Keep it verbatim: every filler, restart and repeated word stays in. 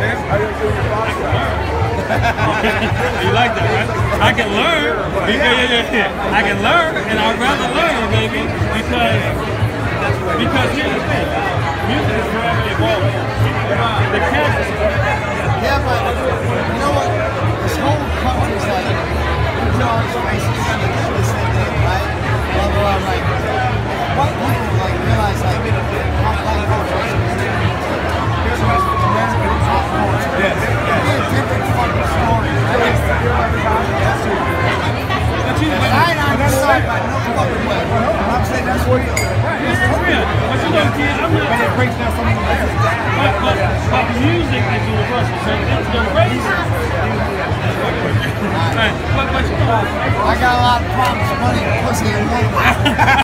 You like that, right? I can learn. Because, yeah, yeah, yeah. I can learn, and I'd rather learn, baby, because because here's the thing. Music is forever evolving. The cats. Yeah, but you know what? This whole country is like, you know, it's racist. This thing, right? Blah blah blah. Like, white people like realize like how black culture is. Here's American pop culture. Yes. It's a different fucking story. But I ain't on this side by no fucking way. I'm saying that's real. It's real. But you know, kid, I'm not. But it breaks down some of the But, but, but music is universal. So the race. Right. But, but you know, I got a lot of problems, money, pussy, and money.